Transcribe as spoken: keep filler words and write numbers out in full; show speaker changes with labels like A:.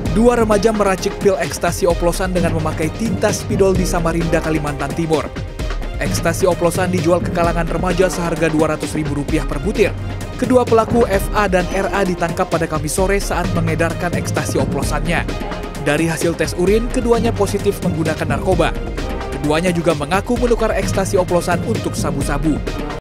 A: Dua remaja meracik pil ekstasi oplosan dengan memakai tinta spidol di Samarinda, Kalimantan Timur. Ekstasi oplosan dijual ke kalangan remaja seharga dua ratus ribu rupiah per butir. Kedua pelaku F A dan R A ditangkap pada Kamis sore saat mengedarkan ekstasi oplosannya. Dari hasil tes urin, keduanya positif menggunakan narkoba. Keduanya juga mengaku menukar ekstasi oplosan untuk sabu-sabu.